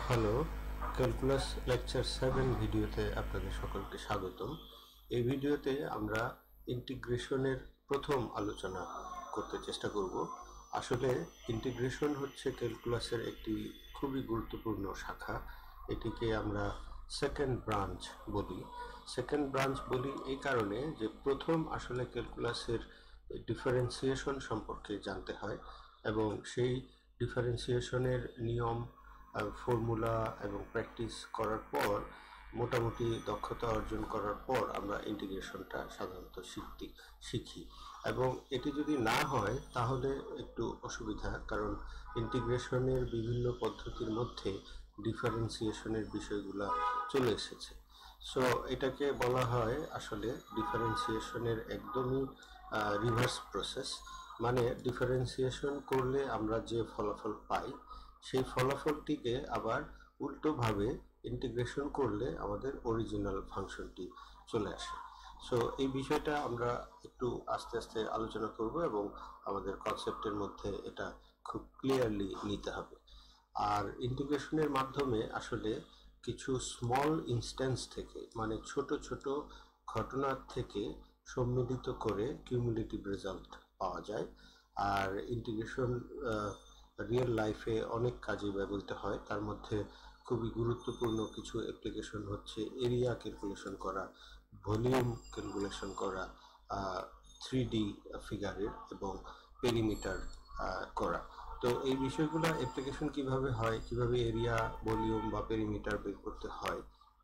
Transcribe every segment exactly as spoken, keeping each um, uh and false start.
Hello, calculus lecture seven ভিডিওতে আপনাদের সকলকে স্বাগতম। এই ভিডিওতে আমরা ইন্টিগ্রেশনের প্রথম আলোচনা করতে চেষ্টা করব। আসলে ইন্টিগ্রেশন হচ্ছে ক্যালকুলাসের একটি খুবই গুরুত্বপূর্ণ শাখা। এটিকে আমরা সেকেন্ড ব্রাঞ্চ বলি। সেকেন্ড ব্রাঞ্চ বলি এই কারণে যে প্রথম আসলে ক্যালকুলাসের ডিফারেন্সিয়েশন সম্পর্কে জানতে হয় এবং সেই ডিফারেন্সিয়েশনের নিয়ম, ফর্মুলা এবং প্র্যাকটিস করার পর মোটামুটি দক্ষতা অর্জন করার পর আমরা ইন্টিগ্রেশনটা সাধারণত শিখতে শিখি এবং এটি যদি না হয় তাহলে একটু অসুবিধা, কারণ ইন্টিগ্রেশনের বিভিন্ন পদ্ধতির মধ্যে ডিফারেন্সিয়েশনের বিষয়গুলো চলে এসেছে। সো এটাকে বলা হয় আসলে ডিফারেন্সিয়েশনের একদমই রিভার্স প্রসেস। মানে ডিফারেন্সিয়েশন করলে আমরা যে ফলাফল পাই সেই ফলাফলটিকে আবার উল্টোভাবে ইন্টিগ্রেশন করলে আমাদের অরিজিনাল ফাংশনটি চলে আসে। সো এই বিষয়টা আমরা একটু আস্তে আস্তে আলোচনা করব এবং আমাদের কনসেপ্টের মধ্যে এটা খুব ক্লিয়ারলি নিতে হবে। আর ইন্টিগ্রেশনের মাধ্যমে আসলে কিছু স্মল ইনস্ট্যান্স থেকে, মানে ছোট ছোট ঘটনা থেকে সম্মিলিত করে কিউমুলেটিভ রেজাল্ট পাওয়া যায়। আর ইন্টিগ্রেশন রিয়েল লাইফে অনেক কাজে ব্যবহৃত হয়। তার মধ্যে খুবই গুরুত্বপূর্ণ কিছু অ্যাপ্লিকেশন হচ্ছে এরিয়া ক্যালকুলেশন করা, ভলিউম ক্যালকুলেশন করা, থ্রি ডি ফিগারের এবং পেরিমিটার করা। তো এই বিষয়গুলো অ্যাপ্লিকেশন কিভাবে হয়, কিভাবে এরিয়া, ভলিউম বা পেরিমিটার বের করতে হয়,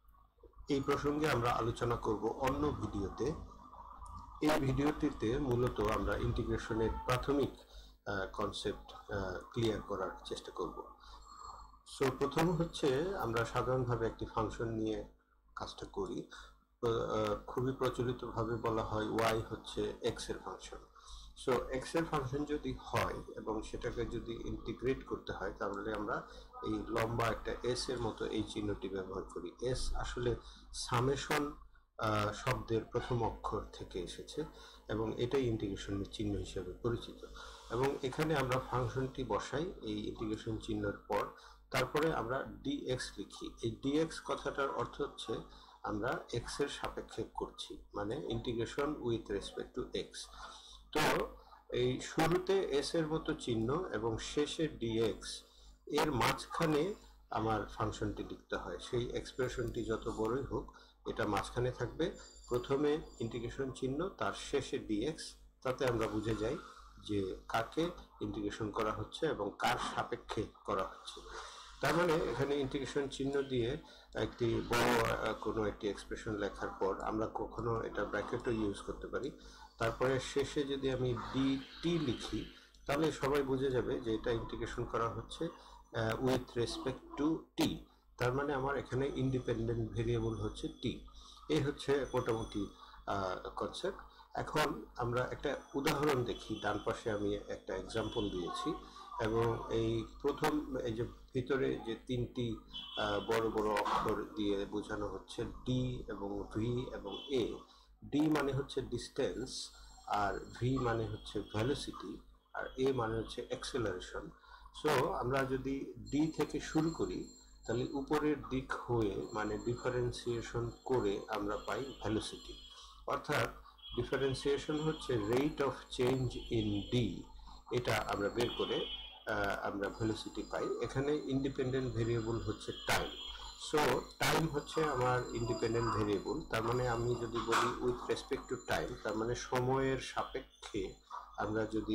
এই প্রসঙ্গে আমরা আলোচনা করব অন্য ভিডিওতে। এই ভিডিওটিতে মূলত আমরা ইন্টিগ্রেশনের প্রাথমিক কনসেপ্ট ক্লিয়ার করার চেষ্টা করব। সো প্রথম হচ্ছে আমরা সাধারণভাবে একটি ফাংশন নিয়ে কাজটা করি। খুবই প্রচলিতভাবে বলা হয় ওয়াই হচ্ছে এক্স এর ফাংশন। সো এক্স এর ফাংশন যদি হয় এবং সেটাকে যদি ইন্টিগ্রেট করতে হয় তাহলে আমরা এই লম্বা একটা এস এর মতো এই চিহ্নটি ব্যবহার করি। এস আসলে সামেশন শব্দের প্রথম অক্ষর থেকে এসেছে এবং এটাই ইন্টিগ্রেশনের চিহ্ন হিসেবে পরিচিত। এবং এখানে আমরা ফাংশনটি বসাই এই ইন্টিগ্রেশন চিহ্নের পর, তারপরে আমরা ডিএক্স লিখি। এই ডিএক্স কথাটার অর্থ হচ্ছে আমরা এক্স এর সাপেক্ষে করছি, মানে integration with respect to X. তো এই শুরুতে এস এর মতো চিহ্ন এবং শেষে ডিএক্স এর মাঝখানে আমার ফাংশনটি লিখতে হয়। সেই এক্সপ্রেশনটি যত বড়ই হোক, এটা মাঝখানে থাকবে। প্রথমে ইন্টিগ্রেশন চিহ্ন, তার শেষে ডিএক্স, তাতে আমরা বুঝে যাই যে কাকে ইন্টিগ্রেশন করা হচ্ছে এবং কার সাপেক্ষে করা হচ্ছে। তার মানে এখানে ইন্টিগ্রেশন চিহ্ন দিয়ে একটি বড় কোনো একটি এক্সপ্রেশন লেখার পর আমরা কখনো এটা ব্র্যাকেটও ইউজ করতে পারি। তারপরে শেষে যদি আমি ডি টি লিখি তাহলে সবাই বুঝে যাবে যে এটা ইন্টিগ্রেশন করা হচ্ছে উইথ রেসপেক্ট টু টি। তার মানে আমার এখানে ইন্ডিপেন্ডেন্ট ভেরিয়েবল হচ্ছে টি। এই হচ্ছে মোটামুটি কনসেপ্ট। এখন আমরা একটা উদাহরণ দেখি। ডান পাশে আমি একটা এক্সাম্পল দিয়েছি এবং এই প্রথম এই যে ভিতরে যে তিনটি বড় বড় অক্ষর দিয়ে বোঝানো হচ্ছে ডি এবং ভি এবং এ। ডি মানে হচ্ছে ডিস্টেন্স, আর ভি মানে হচ্ছে ভেলোসিটি, আর এ মানে হচ্ছে অ্যাক্সেলারেশন। সো আমরা যদি ডি থেকে শুরু করি তাহলে উপরের দিক হয়ে মানে ডিফারেন্সিয়েশন করে আমরা পাই ভেলোসিটি। অর্থাৎ ডিফারেন্সিয়েশন হচ্ছে rate of change in D, এটা আমরা বের করে আমরা ভেলোসিটি পাই। এখানে ইন্ডিপেন্ডেন্ট ভেরিয়েবল হচ্ছে টাইম। সো টাইম হচ্ছে আমার ইন্ডিপেন্ডেন্ট ভেরিয়েবল। তার মানে আমি যদি বলি উইথ রেসপেক্ট টু টাইম, তার মানে সময়ের সাপেক্ষে আমরা যদি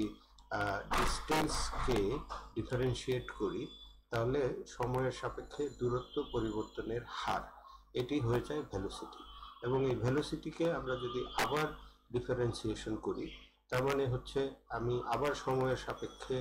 ডিস্টেন্সকে ডিফারেন্সিয়েট করি তাহলে সময়ের সাপেক্ষে দূরত্ব পরিবর্তনের হার, এটি হয়ে যায় ভেলোসিটি। এবং এই ভেলোসিটিকে আমরা যদি আবার ডিফারেন্সিয়েশন করি তার মানে হচ্ছে আমি আবার সময়ের সাপেক্ষে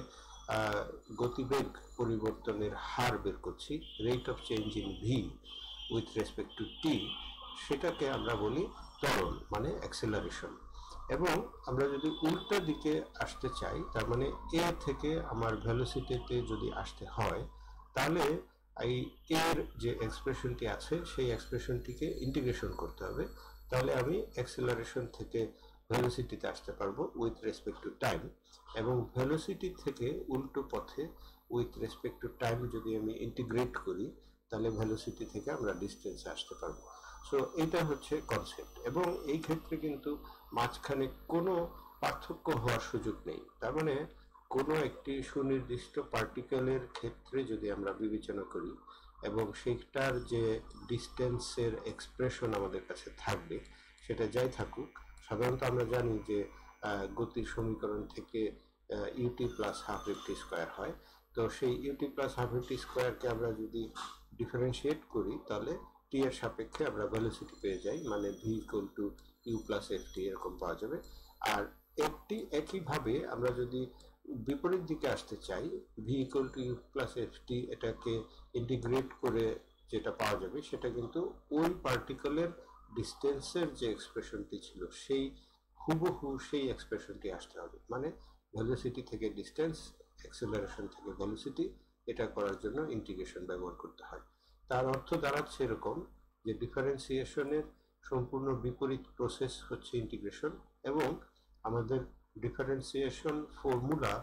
গতিবেগ পরিবর্তনের হার বের করছি, rate of change in V with respect to T. সেটাকে আমরা বলি ত্বরণ, মানে অ্যাক্সেলারেশন। এবং আমরা যদি উল্টা দিকে আসতে চাই, তার মানে এ থেকে আমার ভেলোসিটিতে যদি আসতে হয় তাহলে এই এর যে এক্সপ্রেশনটি আছে সেই এক্সপ্রেশনটিকে ইন্টিগ্রেশন করতে হবে। তাহলে আমি অ্যাক্সেলারেশন থেকে ভেলোসিটিতে আসতে পারবো উইথ রেসপেক্ট টু টাইম, এবং ভেলোসিটি থেকে উল্টো পথে উইথ রেসপেক্ট টু টাইম যদি আমি ইন্টিগ্রেট করি তাহলে ভেলোসিটি থেকে আমরা ডিস্টেন্সে আসতে পারবো। সো এটা হচ্ছে কনসেপ্ট, এবং এই ক্ষেত্রে কিন্তু মাঝখানে কোনো পার্থক্য হওয়ার সুযোগ নেই। তার মানে কোনো একটি সুনির্দিষ্ট পার্টিকেলের ক্ষেত্রে যদি আমরা বিবেচনা করি এবং সেটার যে ডিস্টেন্সের এক্সপ্রেশন আমাদের কাছে থাকবে, সেটা যাই থাকুক, সাধারণত আমরা জানি যে গতির সমীকরণ থেকে UT plus half FT square হয়। তো সেই ইউটি প্লাস হাফ এফটি স্কোয়ারকে আমরা যদি ডিফারেন্সিয়েট করি তাহলে টি এর সাপেক্ষে আমরা ভেলোসিটি পেয়ে যাই, মানে V equal to U plus F T এরকম পাওয়া যাবে। আর একটি একইভাবে আমরা যদি বিপরীত দিকে আসতে চাই, V equal to U plus F T, এটাকে ইন্টিগ্রেট করে যেটা পাওয়া যাবে সেটা কিন্তু ওই পার্টিকেলের ডিস্টেন্সের যে এক্সপ্রেশনটি ছিল সেই হুবহু সেই এক্সপ্রেশনটি আসতে হবে। মানে ভেলোসিটি থেকে ডিস্টেন্স, অ্যাক্সেলারেশন থেকে ভেলোসিটি, এটা করার জন্য ইন্টিগ্রেশন ব্যবহার করতে হয়। তার অর্থ দাঁড়াচ্ছে এরকম যে ডিফারেন্সিয়েশনের সম্পূর্ণ বিপরীত প্রসেস হচ্ছে ইন্টিগ্রেশন, এবং আমাদের ডিফারেন্সিয়েশন ফর্মুলা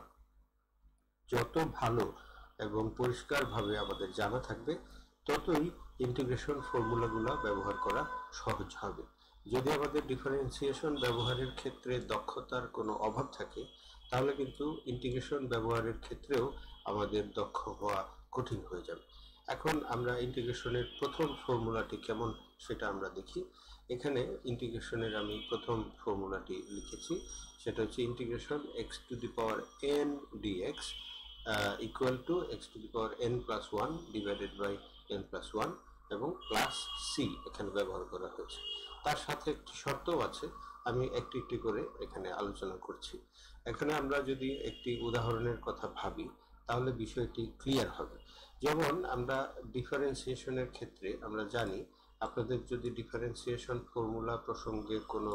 যত ভালো এবং পরিষ্কারভাবে আমাদের জানা থাকবে ততই ইন্টিগ্রেশন ফর্মুলাগুলো ব্যবহার করা সহজ হবে। যদি আমাদের ডিফারেন্সিয়েশন ব্যবহারের ক্ষেত্রে দক্ষতার কোনো অভাব থাকে তাহলে কিন্তু ইন্টিগ্রেশন ব্যবহারের ক্ষেত্রেও আমাদের দক্ষ হওয়া কঠিন হয়ে যাবে। এখন আমরা ইন্টিগ্রেশনের প্রথম ফর্মুলাটি কেমন সেটা আমরা দেখি। এখানে ইন্টিগ্রেশনের আমি প্রথম ফর্মুলাটি লিখেছি, সেটা হচ্ছে integration x to the power N DX equal to X to the power N plus one divided by N plus one এবং প্লাস সি এখানে ব্যবহার করা হয়েছে। তার সাথে একটি শর্তও আছে, আমি একটি একটি করে এখানে আলোচনা করছি। এখানে আমরা যদি একটি উদাহরণের কথা ভাবি তাহলে বিষয়টি ক্লিয়ার হবে। যেমন আমরা ডিফারেন্সিয়েশনের ক্ষেত্রে আমরা জানি, আপনাদের যদি ডিফারেন্সিয়েশন ফর্মুলা প্রসঙ্গে কোনো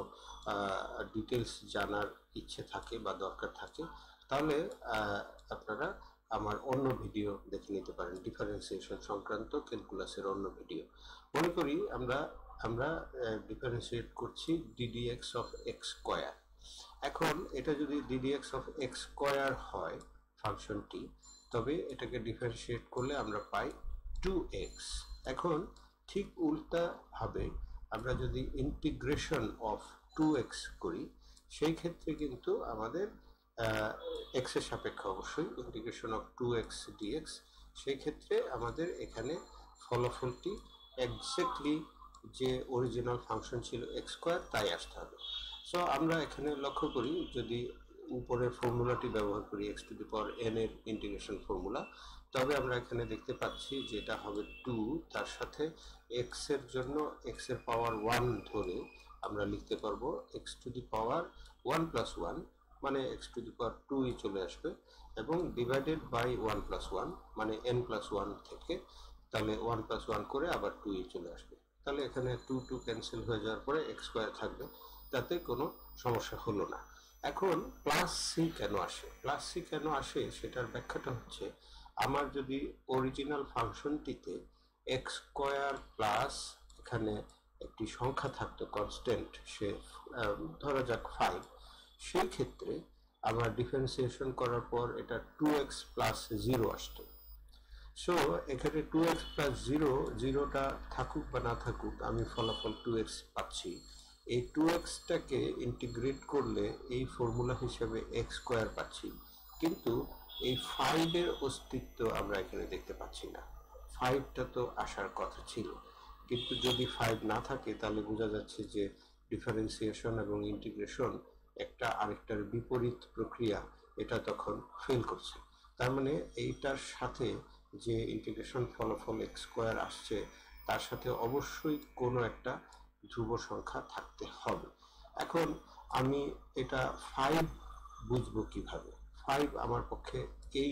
ডিটেলস জানার ইচ্ছে থাকে বা দরকার থাকে তাহলে আপনারা আমার অন্য ভিডিও দেখে নিতে পারেন, ডিফারেন্সিয়েশন সংক্রান্ত ক্যালকুলাসের অন্য ভিডিও। মনে করি আমরা আমরা ডিফারেন্সিয়েট করছি ডিডিএক্স অফ এক্স স্কোয়ার। এখন এটা যদি ডিডিএক্স অফ এক্স স্কোয়ার হয় ফাংশনটি, তবে এটাকে ডিফারেন্সিয়েট করলে আমরা পাই টু এক্স। এখন ঠিক উল্টা ভাবে আমরা যদি ইন্টিগ্রেশন অফ টু এক্স করি সেই ক্ষেত্রে কিন্তু আমাদের এক্স এর সাপেক্ষে অবশ্যই integration of two X DX, সেই ক্ষেত্রে আমাদের এখানে ফলাফলটি এক্স্যাক্টলি যে অরিজিনাল ফাংশন ছিল এক্স স্কোয়ার তাই আসতে হবে। সো আমরা এখানে লক্ষ্য করি, যদি উপরের ফর্মুলাটি ব্যবহার করি X to the power N এর ইন্টিগ্রেশন ফর্মুলা, তবে আমরা এখানে দেখতে পাচ্ছি যেটা হবে টু, তার সাথে এক্স এর জন্য এক্স এর পাওয়ার ওয়ান ধরে আমরা লিখতে পারবো X to the power one plus one, মানে x to the power two ই চলে আসবে, এবং divided by one plus one মানে এন প্লাস ওয়ান থেকে তাহলে ওয়ান প্লাস ওয়ান করে আবার টু ই চলে আসবে। তাহলে এখানে টু টু ক্যান্সেল হয়ে যাওয়ার পরে এক্স স্কোয়ার থাকবে, তাতে কোনো সমস্যা হলো না। এখন প্লাস সি কেন আসে? প্লাস সি কেন আসে সেটার ব্যাখ্যাটা হচ্ছে, আমার যদি অরিজিনাল ফাংশনটিতে এক্স স্কোয়ার প্লাস এখানে একটি সংখ্যা থাকতো কনস্ট্যান্ট, সে ধরা যাক ফাইভ, সেই ক্ষেত্রে আমার ডিফারেন্সিয়েশন করার পর এটা টু এক্স প্লাস জিরো আসতো। সো এখানে টু এক্স প্লাস জিরো, জিরোটা থাকুক বা না থাকুক আমি ফলাফল টু এক্স পাচ্ছি। এই টু এক্সটাকে ইন্টিগ্রেট করলে এই ফর্মুলা হিসেবে এক্স স্কোয়ার পাচ্ছি, কিন্তু এই ফাইভের অস্তিত্ব আমরা এখানে দেখতে পাচ্ছি না। ফাইভটা তো আসার কথা ছিল, কিন্তু যদি ফাইভ না থাকে তাহলে বোঝা যাচ্ছে যে ডিফারেন্সিয়েশন এবং ইন্টিগ্রেশন একটা আরেকটার বিপরীত প্রক্রিয়া, এটা তখন ফেল করছে। তার মানে এইটার সাথে যে ইন্টিগ্রেশন ফলাফল এক্স স্কোয়ার আসছে তার সাথে অবশ্যই কোনো একটা ধ্রুব সংখ্যা থাকতে হবে। এখন আমি এটা ফাইভ বুঝবো কিভাবে? ফাইভ আমার পক্ষে এই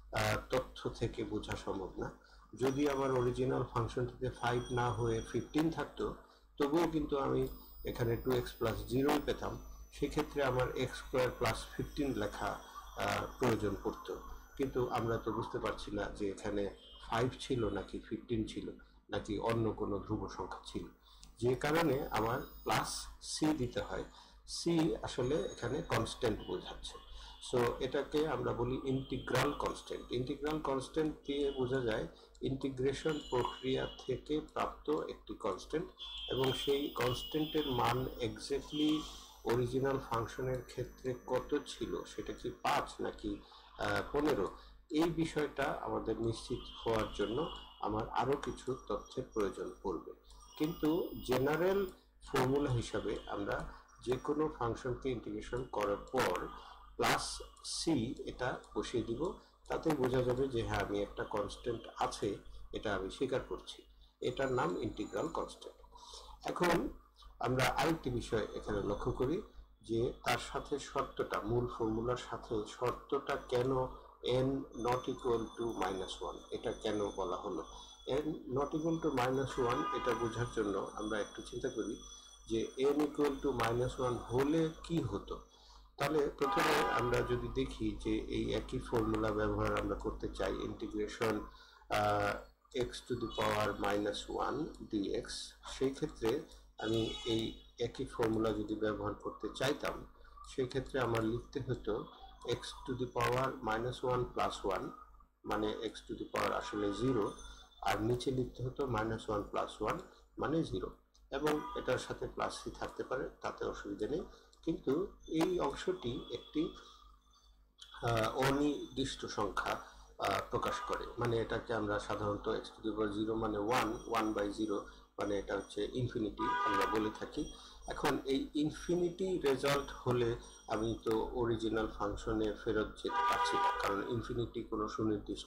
তথ্য থেকে বোঝা সম্ভব না। যদি আমার অরিজিনাল ফাংশনটিতে ফাইভ না হয়ে ফিফটিন থাকতো তবুও কিন্তু আমি এখানে টু এক্স প্লাস জিরো পেতাম, সেক্ষেত্রে আমার এক্স স্কোয়ার প্লাস ফিফটিন লেখা প্রয়োজন পড়তো। কিন্তু আমরা তো বুঝতে পারছি না যে এখানে ফাইভ ছিল নাকি ফিফটিন ছিল নাকি অন্য কোনো ধ্রুব সংখ্যা ছিল, যে কারণে আমার প্লাস সি দিতে হয়। সি আসলে এখানে কনস্ট্যান্ট বোঝাচ্ছে। সো এটাকে আমরা বলি ইন্টিগ্রাল কনস্ট্যান্ট। ইন্টিগ্রাল কনস্ট্যান্ট দিয়ে বোঝা যায় ইন্টিগ্রেশন প্রক্রিয়া থেকে প্রাপ্ত একটি কনস্ট্যান্ট, এবং সেই কনস্ট্যান্টের মান এক্স্যাক্টলি অরিজিনাল ফাংশনের ক্ষেত্রে কত ছিল, সেটা কি পাঁচ নাকি পনেরো, এই বিষয়টা আমাদের নিশ্চিত হওয়ার জন্য আমার আরও কিছু তথ্যের প্রয়োজন পড়বে। কিন্তু জেনারেল ফর্মুলা হিসাবে আমরা যে কোনো ফাংশনকে ইন্টিগ্রেশন করার পর প্লাস সি এটা বসিয়ে দিব, তাতে বোঝা যাবে যে হ্যাঁ আমি একটা কনস্ট্যান্ট আছে এটা আমি স্বীকার করছি, এটার নাম ইন্টিগ্রাল কনস্ট্যান্ট। এখন আমরা আরেকটি বিষয় এখানে লক্ষ্য করি যে তার সাথে শর্তটা, মূল ফর্মুলার সাথে শর্তটা কেন n not equal to minus one, এটা কেন বলা হলো। n not equal to minus one এটা বোঝার জন্য আমরা একটু চিন্তা করি যে n equal to minus one হলে কি হতো। তাহলে প্রথমে আমরা যদি দেখি যে এই একই ফর্মুলা ব্যবহার আমরা করতে চাই, integration x to the power minus one DX, সেই ক্ষেত্রে আমি এই একই ফর্মুলা যদি ব্যবহার করতে চাইতাম, সেই ক্ষেত্রে আমার লিখতে হতো X to the power minus one plus one, মানে এক্স টু দি পাওয়ার আসলে জিরো, আর নিচে লিখতে হতো মাইনাস ওয়ান প্লাস ওয়ান মানে জিরো, এবং এটার সাথে প্লাস সি থাকতে পারে, তাতে অসুবিধা নেই। কিন্তু এই অংশটি একটি অনির্দিষ্ট সংখ্যা প্রকাশ করে, মানে এটাকে আমরা সাধারণত X to the power zero মানে ওয়ান, ওয়ান বাই জিরো মানে এটা হচ্ছে ইনফিনিটি আমরা বলে থাকি। এখন এই ইনফিনিটি রেজাল্ট হলে আমি তো অরিজিনাল ফাংশনে ফেরত যেতে পারছি না, কারণ ইনফিনিটি কোনো সুনির্দিষ্ট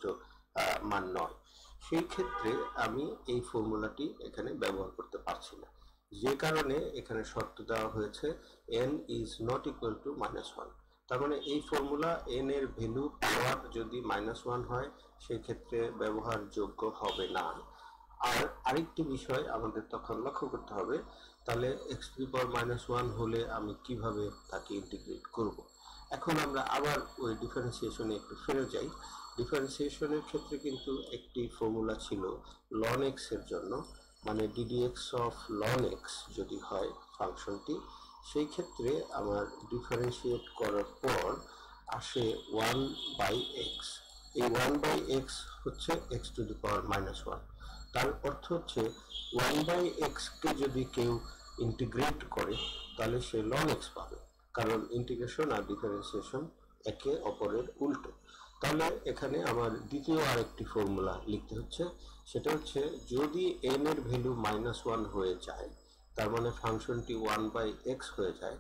মান নয়। সেই ক্ষেত্রে আমি এই ফর্মুলাটি এখানে ব্যবহার করতে পারছি না, যে কারণে এখানে শর্ত দেওয়া হয়েছে n is not equal to minus one. তার মানে এই ফর্মুলা n এর ভ্যালু পাওয়ার যদি মাইনাস ওয়ান হয় সেই ক্ষেত্রে ব্যবহারযোগ্য হবে না। আর আরেকটি বিষয় আমাদের তখন লক্ষ্য করতে হবে, তাহলে X to the power minus one হলে আমি কিভাবে তাকে ইন্টিগ্রেট করব। এখন আমরা আবার ওই ডিফারেন্সিয়েশনে একটু ফিরে যাই। ডিফারেন্সিয়েশনের ক্ষেত্রে কিন্তু একটি ফর্মুলা ছিল লন এক্স এর জন্য, মানে ডিডিএক্স অফ লন এক্স যদি হয় ফাংশনটি, সেই ক্ষেত্রে আমার ডিফারেন্সিয়েট করার পর আসে ওয়ান বাই এক্স। এই ওয়ান বাই এক্স হচ্ছে x to the power minus one. তার অর্থ হচ্ছে ওয়ান বাই এক্সকে যদি কেউ ইন্টিগ্রেট করে তাহলে সে লন এক্স পাবে, কারণ ইন্টিগ্রেশন আর ডিফারেন্সিয়েশন একে অপরের উল্টো। তাহলে এখানে আমার দ্বিতীয় আরেকটি ফর্মুলা লিখতে হচ্ছে, সেটা হচ্ছে যদি n এর ভ্যালু মাইনাস ওয়ান হয়ে যায়, তার মানে ফাংশনটি ওয়ান বাই এক্স হয়ে যায়,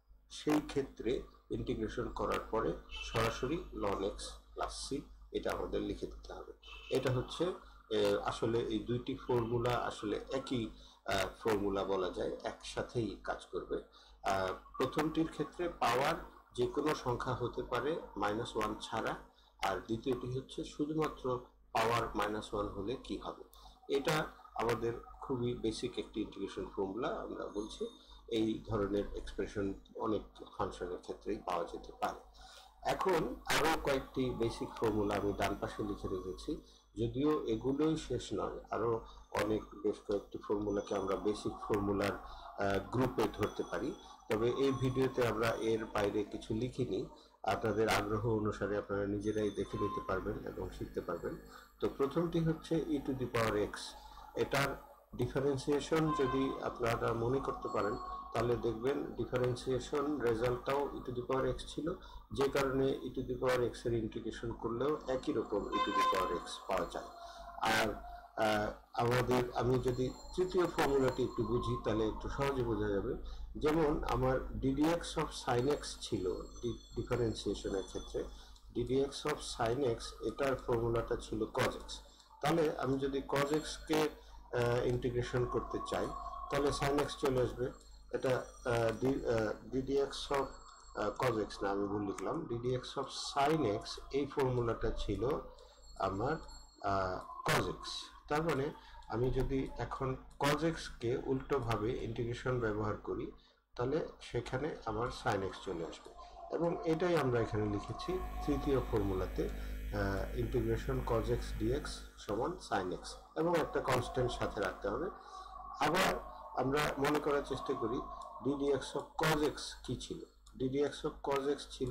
সেই ক্ষেত্রে ইন্টিগ্রেশন করার পরে সরাসরি লন এক্স প্লাস সি এটা আমাদের লিখে দিতে হবে। এটা হচ্ছে আসলে এই দুইটি ফর্মুলা আসলে একই ফর্মুলা বলা যায়, একসাথেই কাজ করবে। প্রথমটির ক্ষেত্রে পাওয়ার যে কোনো সংখ্যা হতে পারে মাইনাস ওয়ান ছাড়া, আর দ্বিতীয়টি হচ্ছে শুধুমাত্র পাওয়ার মাইনাস ওয়ান হলে কি হবে। এটা আমাদের খুবই বেসিক একটি ইন্টিগ্রেশন ফর্মুলা, আমরা বলছি এই ধরনের এক্সপ্রেশন অনেক ফাংশনের ক্ষেত্রেই পাওয়া যেতে পারে। এখন আরো কয়েকটি বেসিক ফর্মুলা আমি ডান পাশে লিখে রেখেছি, যদিও এগুলোই শেষ নয়, আরো অনেক বেশ কয়েকটি ফর্মুলাকে আমরা বেসিক ফর্মুলার গ্রুপে ধরতে পারি, তবে এই ভিডিওতে আমরা এর বাইরে কিছু লিখিনি। আপনাদের আগ্রহ অনুসারে আপনারা নিজেরাই দেখে নিতে পারবেন এবং শিখতে পারবেন। তো প্রথমটি হচ্ছে e to the power X. এটার ডিফারেন্সিয়েশন যদি আপনারা মনে করতে পারেন তাহলে দেখবেন ডিফারেন্সিয়েশন রেজাল্টটাও e to the power X ছিল, যে কারণে e to the power x এর ইন্টিগ্রেশন করলেও একই রকম ই টু দি পাওয়ার এক্স পাওয়া যায়। আর আমাদের আমি যদি তৃতীয় ফর্মুলাটি একটু বুঝি তাহলে একটু সহজে বোঝা যাবে। যেমন আমার ডিডিএক্স অফ সাইন এক্স ছিল ডিফারেন্সিয়েশনের ক্ষেত্রে, ডিডিএক্স অফ সাইন এক্স এটার ফর্মুলাটা ছিল কজ এক্স। তাহলে আমি যদি কজ এক্স কে ইন্টিগ্রেশন করতে চাই তাহলে সাইন এক্স চলে আসবে। এটা ডিডিএক্স অফ কজ এক্স না, আমি ভুল লিখলাম, ডিডিএক্স অফ সাইন এক্স এই ফর্মুলাটা ছিল আমার কজ এক্স। তার মানে আমি যদি এখন কজ এক্স কে উল্টোভাবে ইন্টিগ্রেশন ব্যবহার করি তাহলে সেখানে আমার সাইন এক্স চলে আসবে, এবং এটাই আমরা এখানে লিখেছি তৃতীয় ফর্মুলাতে, ইন্টিগ্রেশন কজ এক্স ডিএক্স সমান সাইন এক্স, এবং একটা কনস্ট্যান্ট সাথে রাখতে হবে। আবার আমরা মনে করার চেষ্টা করি ডিডিএক্স অফ কজ এক্স কি ছিল। ডিডিএক্স অফ কজ এক্স ছিল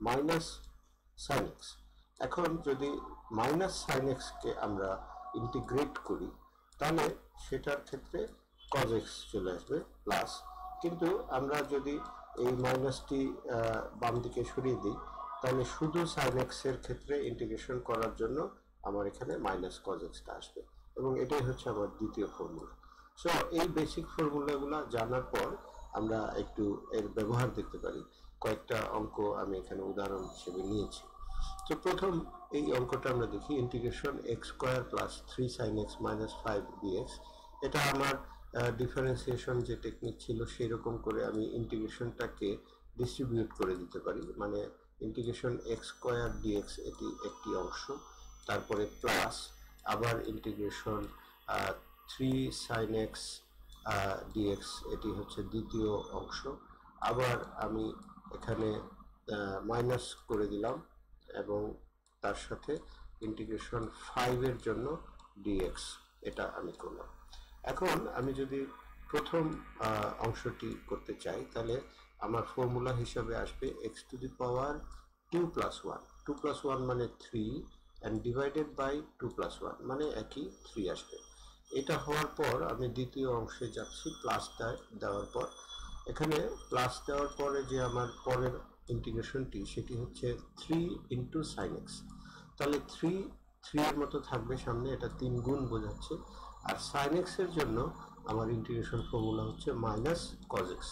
মাইনাস সাইন এক্স। এখন যদি মাইনাস সাইন এক্সকে আমরা ইন্টিগ্রেট করি তাহলে সেটার ক্ষেত্রে কজ এক্স চলে আসবে প্লাস, কিন্তু আমরা যদি এই মাইনাসটি বাম দিকে সরিয়ে দিই তাহলে শুধু সাইন এক্স এর ক্ষেত্রে ইন্টিগ্রেশন করার জন্য আমার এখানে মাইনাস কজ এক্সটা আসবে, এবং এটাই হচ্ছে আমার দ্বিতীয় ফর্মুলা। সো এই বেসিক ফর্মুলাগুলো জানার পর আমরা একটু এর ব্যবহার দেখতে পারি। কয়েকটা অঙ্ক আমি এখানে উদাহরণ হিসেবে নিয়েছি। তো প্রথম এই অঙ্কটা আমরা দেখি, integration X square plus three sine X minus five DX. এটা আমার ডিফারেন্সিয়েশন যে টেকনিক ছিল সেই রকম করে আমি ইন্টিগ্রেশনটাকে ডিস্ট্রিবিউট করে দিতে পারি, মানে ইন্টিগ্রেশন এক্স স্কোয়ার ডিএক্স এটি একটি অংশ, তারপরে প্লাস আবার integration three sine x dx এটি হচ্ছে দ্বিতীয় অংশ, আবার আমি এখানে মাইনাস করে দিলাম এবং তার সাথে ইন্টিগ্রেশন ফাইভের জন্য ডিএক্স এটা আমি করলাম। এখন আমি যদি প্রথম অংশটি করতে চাই তাহলে আমার ফর্মুলা হিসাবে আসবে x to the power two plus one, two plus one মানে three and divided by two plus one মানে একই থ্রি আসবে। এটা হওয়ার পর আমি দ্বিতীয় অংশে যাচ্ছি প্লাসটা দেওয়ার পর, এখানে প্লাস দেওয়ার পরে যে আমার পরের ইন্টিগ্রেশনটি সেটি হচ্ছে থ্রি ইন্টু সাইন এক্স, তাহলে থ্রি থ্রি এর মতো থাকবে সামনে, এটা তিন গুণ বোঝাচ্ছে। আর সাইন এক্স এর জন্য আমার ইন্টিগ্রেশন ফর্মুলা হচ্ছে মাইনাস কজ এক্স।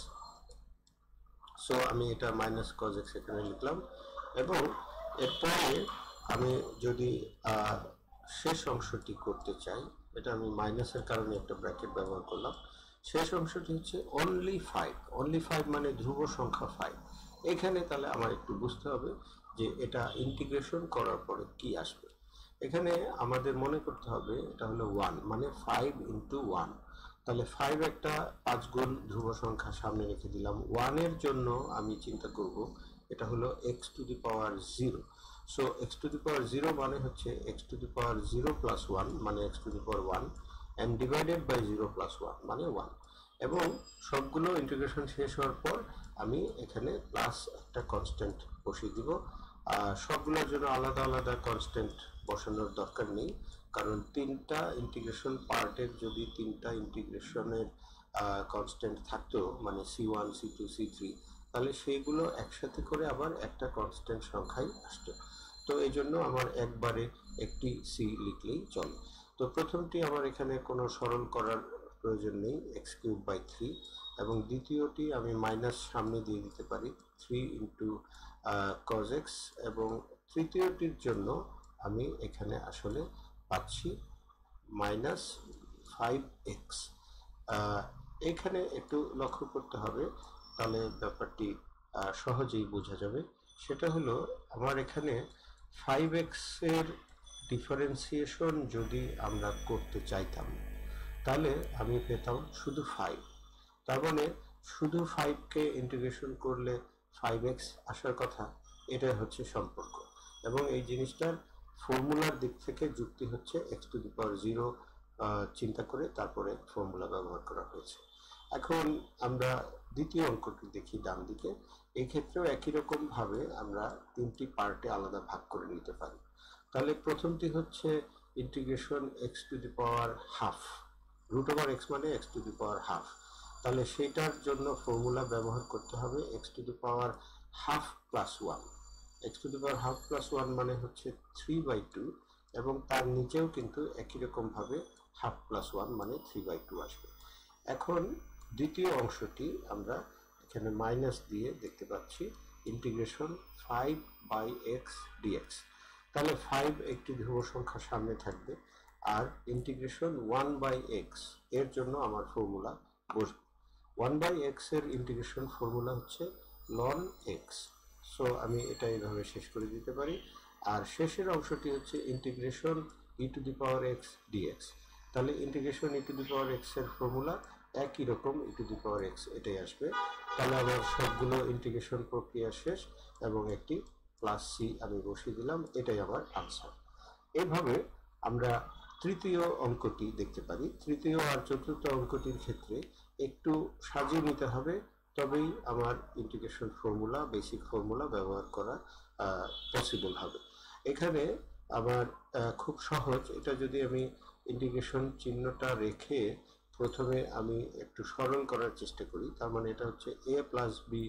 সো আমি এটা মাইনাস কজ এক্স এখানে লিখলাম, এবং এরপরে আমি যদি শেষ অংশটি করতে চাই, এটা আমি মাইনাসের কারণে একটা ব্র্যাকেট ব্যবহার করলাম, শেষ অংশটি হচ্ছে অনলি ফাইভ, অনলি ফাইভ মানে ধ্রুব সংখ্যা ফাইভ। এখানে তাহলে আমার একটু বুঝতে হবে যে এটা ইন্টিগ্রেশন করার পরে কি আসবে। এখানে আমাদের মনে করতে হবে এটা হলো ওয়ান, মানে ফাইভ ইন্টু ওয়ান, তাহলে ফাইভ একটা পাঁচ গুণ ধ্রুব সংখ্যা সামনে রেখে দিলাম। ওয়ানের জন্য আমি চিন্তা করব এটা হলো x to the power zero. So x to the power zero মানে হচ্ছে x to the power zero plus one মানে x to the power one and divided by zero plus one মানে ওয়ান। এবং সবগুলো ইন্টিগ্রেশন শেষ হওয়ার পর আমি এখানে প্লাস একটা কনস্ট্যান্ট বসিয়ে দিব। সবগুলোর জন্য আলাদা আলাদা কনস্ট্যান্ট বসানোর দরকার নেই, কারণ তিনটা ইন্টিগ্রেশন পার্টের যদি তিনটা ইন্টিগ্রেশনের কনস্ট্যান্ট থাকতো, মানে C one C two C three, তাহলে সেইগুলো একসাথে করে আবার একটা কনস্ট্যান্ট সংখ্যাই আসতো। তো এই জন্য আমার একবারে একটি সি লিখলেই চলে। তো প্রথমটি আমার এখানে কোনো সরল করার প্রয়োজন নেই, এক্স কিউব বাই থ্রি, এবং দ্বিতীয়টি আমি মাইনাস সামনে দিয়ে দিতে পারি থ্রি ইন্টু কজ এক্স, এবং তৃতীয়টির জন্য আমি এখানে আসলে পাচ্ছি মাইনাস ফাইভ এক্স। এখানে একটু লক্ষ্য করতে হবে, তাহলে ব্যাপারটি সহজেই বোঝা যাবে। সেটা হলো আমার এখানে ফাইভ এক্স এর ডিফারেন্সিয়েশন যদি আমরা করতে চাইতাম তাহলে আমি পেতাম শুধু ফাইভ, তার মানে শুধু ফাইভকে ইন্টিগ্রেশন করলে ফাইভ এক্স আসার কথা, এটাই হচ্ছে সম্পর্ক। এবং এই জিনিসটার ফর্মুলার দিক থেকে যুক্তি হচ্ছে x to the power zero চিন্তা করে তারপরে ফর্মুলা ব্যবহার করা হয়েছে। এখন আমরা দ্বিতীয় অঙ্কটি দেখি ডান দিকে। এই ক্ষেত্রেও একই রকম ভাবে আমরা তিনটি পার্টে আলাদা ভাগ করে নিতে পারি। তাহলে প্রথমটি হচ্ছে integration x to the power half, root over x মানে x to the power half, তাহলে সেটার জন্য ফর্মুলা ব্যবহার করতে হবে x to the power half plus one. X to the power half plus one মানে হচ্ছে থ্রি বাই টু, এবং তার নিচেও কিন্তু একই রকম ভাবে হাফ প্লাস ওয়ান মানে থ্রি বাই টু আসবে। এখন দ্বিতীয় অংশটি আমরা এখানে মাইনাস দিয়ে দেখতে পাচ্ছি integration five by x dx, তাহলে ফাইভ একটি ধ্রুব সংখ্যা সামনে থাকবে, আর ইন্টিগ্রেশন ওয়ান বাই এক্স এর জন্য আমার ফর্মুলা বসবে। ওয়ান বাই এক্স এর ইন্টিগ্রেশন ফর্মুলা হচ্ছে লন এক্স। সো আমি এটা এইভাবে শেষ করে দিতে পারি। আর শেষের অংশটি হচ্ছে integration e to the power x dx, তাহলে integration e to the power x এর ফর্মুলা একই রকম ই টু দি পাওয়ার এক্স এটাই আসবে। তাহলে আমার সবগুলো ইন্টিগ্রেশন প্রক্রিয়া শেষ এবং একটি প্লাস সি আমি বসিয়ে দিলাম, এটাই আমার আনসার। এইভাবে আমরা তৃতীয় অঙ্কটি দেখতে পারি। তৃতীয় আর চতুর্থ অঙ্কটির ক্ষেত্রে একটু সাজিয়ে নিতে হবে তবেই আমার ইন্টিগ্রেশন ফর্মুলা, বেসিক ফর্মুলা ব্যবহার করা পসিবল হবে। এখানে আমার খুব সহজ, এটা যদি আমি ইন্টিগ্রেশন চিহ্নটা রেখে প্রথমে আমি একটু সরল করার চেষ্টা করি, তার মানে এটা হচ্ছে a plus b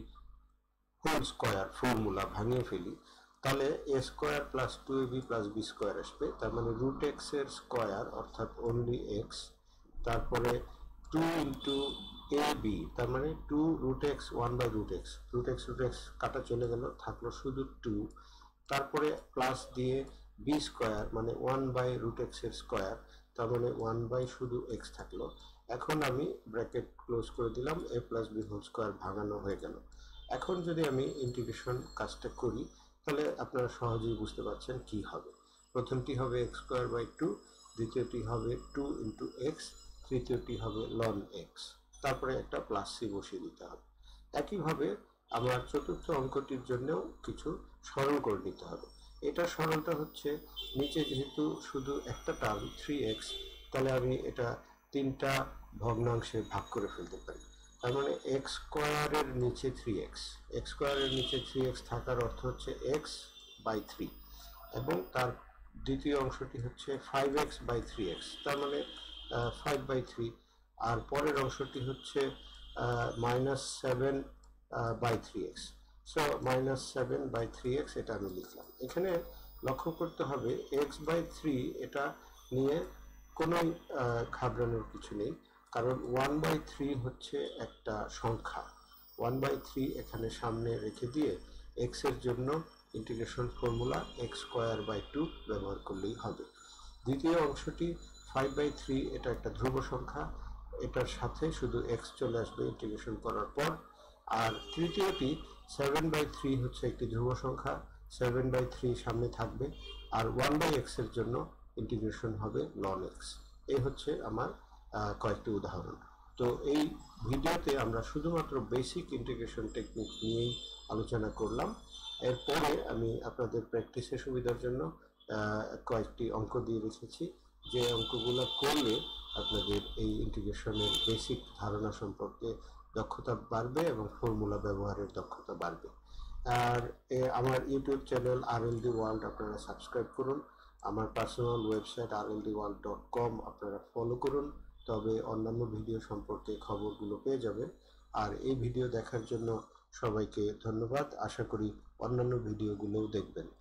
whole square formula ভাঙিয়ে ফেলি, তাহলে a square plus two a b plus b square আসবে। তার মানে রুট এক্স এর স্কোয়ার অর্থাৎ অনলি এক্স, তারপরে টু ইন্টু এ বি, তার মানে two root x one by root x, root x root x কাটা চলে গেল, থাকলো শুধু টু, তারপরে প্লাস দিয়ে বি স্কোয়ার মানে ওয়ান বাই রুট এক্স এর স্কোয়ার, তার মানে ওয়ান বাই শুধু এক্স থাকলো। এখন আমি ব্র্যাকেট ক্লোজ করে দিলাম, a plus b whole square ভাঙানো হয়ে গেল। এখন যদি আমি ইন্টিগ্রেশন কাজটা করি তাহলে আপনারা সহজেই বুঝতে পারছেন কি হবে। প্রথমটি হবে এক্স স্কোয়ার বাই টু, দ্বিতীয়টি হবে টু ইন্টু এক্স, তৃতীয়টি হবে লন এক্স, তারপরে একটা প্লাস সি বসিয়ে দিতে হবে। একইভাবে আমার চতুর্থ অঙ্কটির জন্যও কিছু সরল করে নিতে হবে। এটা সরলটা হচ্ছে নিচে যেহেতু শুধু একটা টার্ম থ্রি এক্স, তাহলে আমি এটা তিনটা ভগ্নাংশে ভাগ করে ফেলতে পারি। তার মানে এক্স স্কোয়ারের নিচে থ্রি এক্স, এক্স স্কোয়ারের নিচে থ্রি এক্স থাকার অর্থ হচ্ছে এক্স বাই থ্রি, এবং তার দ্বিতীয় অংশটি হচ্ছে five x by three x, তার মানে ফাইভ বাই থ্রি, আর পরের অংশটি হচ্ছে minus seven by three x. So minus seven by three x এটা আমি লিখলাম। এখানে লক্ষ্য করতে হবে এক্স বাই থ্রি এটা নিয়ে কোনো ঘাবড়ানোর কিছু নেই, কারণ ওয়ান বাই থ্রি হচ্ছে একটা সংখ্যা। ওয়ান বাই থ্রি এখানে সামনে রেখে দিয়ে এক্স এর জন্য integration formula x square by two ব্যবহার করলেই হবে। দ্বিতীয় অংশটি ফাইভ বাই থ্রি, এটা একটা ধ্রুব সংখ্যা, এটার সাথে শুধু এক্স চলে আসবে ইন্টিগ্রেশন করার পর। আর তৃতীয়টি সেভেন বাই থ্রি হচ্ছে একটি ধ্রুব সংখ্যা, সেভেন বাই থ্রি সামনে থাকবে, আর ওয়ান বাই এক্স এর জন্য ইন্টিগ্রেশন হবে লন এক্স। এই হচ্ছে আমার কয়েকটি উদাহরণ। তো এই ভিডিওতে আমরা শুধুমাত্র বেসিক ইন্টিগ্রেশন টেকনিক নিয়েই আলোচনা করলাম। এরপরে আমি আপনাদের প্র্যাকটিসের সুবিধার জন্য কয়েকটি অঙ্ক দিয়ে রেখেছি, যে অঙ্কগুলো করলে আপনাদের এই ইন্টিগ্রেশনের বেসিক ধারণা সম্পর্কে দক্ষতা বাড়বে এবং ফর্মুলা ব্যবহারের দক্ষতা বাড়বে। আর আমার YouTube channel R L D world আপনারা সাবস্ক্রাইব করুন, আমার personal website R L D world dot com আপনারা ফলো করুন, তবে অন্যান্য ভিডিও সম্পর্কে খবরগুলো পেয়ে যাবেন। আর এই ভিডিও দেখার জন্য সবাইকে ধন্যবাদ, আশা করি অন্যান্য ভিডিওগুলোও দেখবেন।